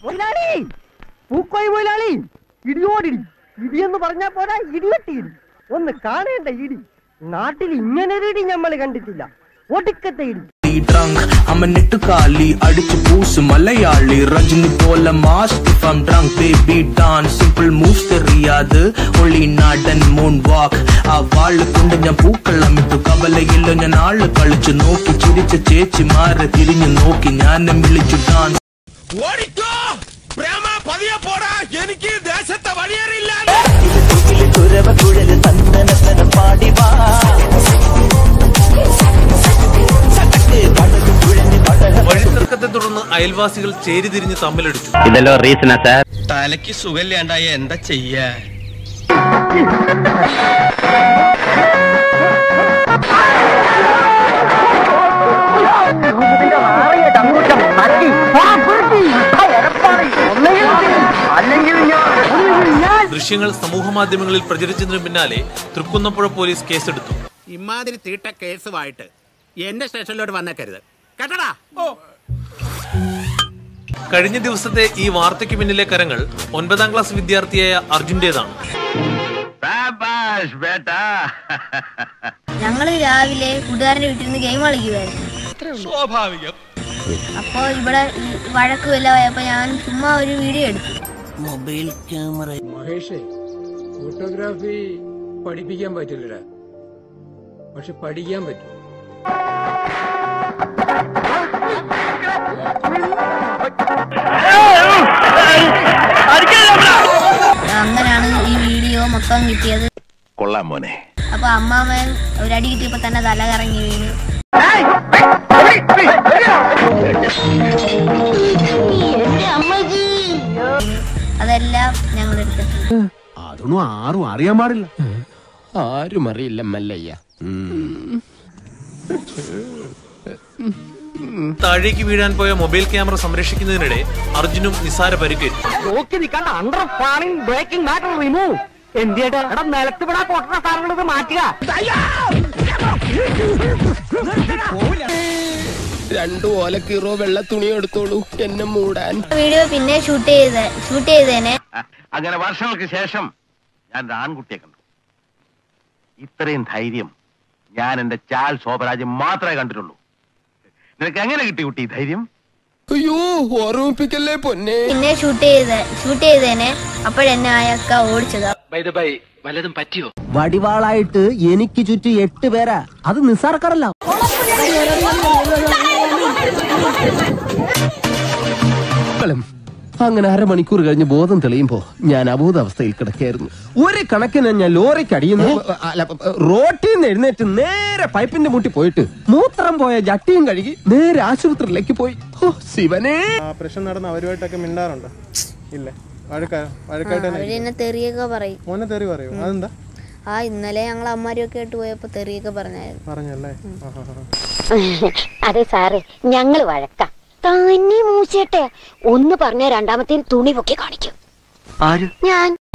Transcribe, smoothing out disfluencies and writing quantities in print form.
പൂക്കോയി മുതലാളി, ഇടിയോടിടി. ഇടിയെന്ന് പറഞ്ഞാൽ പോരാ, ഇടിവെട്ടിയിടി. ഒന്ന് കാണേണ്ട ഇടി. നാട്ടിൽ ഇങ്ങനൊരു ഇടി നമ്മൾ കണ്ടിട്ടില്ല. ഒടുക്കത്തെ ഇടി. അടിച്ചു പൂസ് മലയാളി രജനി പോലെ mass. If I'm drunk baby dance simple moves தெரியாது ഒളി നാടൻ മൂൺ വാക്ക്. ആ വാള് കൊണ്ട് ഞാൻ പൂക്കളമിട്ടു കവലയില്ലോ ഞാൻ ആള് കളിച്ചു നോക്കി ചിരിച്ച ചേച്ചിമാരെ തിരിഞ്ഞു നോക്കി ഞാൻ വിളിച്ചു ഡാൻസ്. എനിക്ക് ദേശത്തെ വഴിയേറിയില്ല. വഴിത്തർക്കത്തെ തുടർന്ന് അയൽവാസികൾ ചേരിതിരിഞ്ഞ് തമ്മിലടിച്ചു. ഇതല്ലോ റീസണാ സാർ. തലയ്ക്ക് സുഖമില്ലാണ്ടായ എന്താ ചെയ്യാ? ദൃശ്യങ്ങൾ സമൂഹ മാധ്യമങ്ങളിൽ പ്രചരിച്ചതിനു പിന്നാലെ തൃക്കുന്നപ്പുഴ പോലീസ് കേസെടുത്തു. ഇമാതിരി തീട്ട കേസുമായിട്ട് എന്റെ സ്റ്റേഷനിലോട്ട് വന്നേക്കരുത് കേട്ടടാ. കഴിഞ്ഞ ദിവസത്തെ ഈ വാർത്തയ്ക്ക് പിന്നിലെ കരങ്ങൾ 9ാം ക്ലാസ് വിദ്യാർത്ഥിയായ അർജുന്റേതാണ്. ഞങ്ങള് രാവിലെ കൂട്ടുകാരന്റെ വീട്ടിൽ നിന്ന് ഗെയിം കളിക്കുമായിരുന്നു. സ്വാഭാവികം. അപ്പൊ ഇവിടെ വഴക്ക് വല്ലതായപ്പോ ഞാൻ ചുമ്മാ ഒരു വീഡിയോ എടുത്തു. Mobile camera. മഹേഷേ, ഫോട്ടോഗ്രാഫി പഠിപ്പിക്കാൻ പറ്റില്ലടാ, പക്ഷെ പഠിക്കാൻ പറ്റും. അങ്ങനാണ് ഈ വീഡിയോ മൊത്തം കിട്ടിയത്. കൊള്ളാം മോനെ. അപ്പൊ അമ്മാമ്മൻ ഒരടി കിട്ടിയപ്പോ തന്നെ തല കറങ്ങി വീണു. അതെല്ലാം ഞങ്ങൾ എടുത്തിട്ടുണ്ട്. അതൊന്നും ആരും അറിയാൻ പാടില്ല. ആരും അറിയില്ല മല്ലയ്യ. താഴേക്ക് വീഴാൻ പോയ മൊബൈൽ ക്യാമറ സംരക്ഷിക്കുന്നതിനിടെ അർജുനും നിസാര പരിക്കേറ്റു. നോക്കി നിൽക്കണ്ട. Under planning breaking matter remove. എന്തിനാ എടാ നിലത്ത് വിടാ പൊട്ടണ സാധനങ്ങൾ മാറ്റുക. 2 ഓലക്കീറോ വെള്ള തുണി എടുത്തോളൂ എന്നെ മൂടാൻ. വീഡിയോ പിന്നെ ഷൂട്ട് ചെയ്തേനെ. അങ്ങനെ വർഷങ്ങൾക്ക് ശേഷം ഞാൻ ആൺകുട്ടിയെ കണ്ടു. ഇത്രയും ധൈര്യം ഞാൻ എന്റെ ചാൽ ശോഭരാജ് മാത്രമേ കണ്ടിട്ടുള്ളൂ. നിനക്ക് എങ്ങനെ കിട്ടി കുട്ടി ധൈര്യം? അയ്യോ ഓർമ്മിപ്പിക്കല്ലേ പൊന്നെ. പിന്നെ ഷൂട്ട് ചെയ്തേനെ. അപ്പോഴെന്നെ അയാൾക്ക ഓടിച്ചതാ. വല്ലതും പറ്റിയോ? വടിവാളായിട്ട് എനിക്ക് ചുറ്റും 8 പേരാ. അത് നിസ്സാർക്കാരല്ല. അങ്ങനെ അരമണിക്കൂർ കഴിഞ്ഞ് ബോധം തെളിയുമ്പോ ഞാൻ അബോധാവസ്ഥയിൽ കിടക്കായിരുന്നു. ഒരു കണക്കിന് ഞാൻ ലോറിക്ക് അടിയുന്നു. റോട്ടിൽ നിന്ന് എഴുന്നേറ്റ് നേരെ പൈപ്പിന്റെ മുട്ടി പോയിട്ട് മൂത്രം പോയ ജട്ടിയും കഴുകി നേരെ ആശുപത്രിയിലേക്ക് പോയി. ശിവനെ. പ്രശ്നം നടന്ന അവരുമായിട്ടൊക്കെ മിണ്ടാറുണ്ടോ? ഇല്ല. അവരെന്നെ തെറിയൊക്കെ പറയും. മോനെ തെറി പറയൂ. അതെന്താ? ഇന്നലെ ഞങ്ങൾ അമ്മാരിയൊക്കെ ആയിട്ട് പോയപ്പോ തെറിയൊക്കെ പറഞ്ഞല്ലേ. അതെ സാറേ, ഞങ്ങള് വഴക്കാം. തന്നെ മൂച്ചേട്ടെ ഒന്ന് പറഞ്ഞ രണ്ടാമത്തെ തുണി പൊക്കി കാണിക്കും. ആര്? ഞാൻ.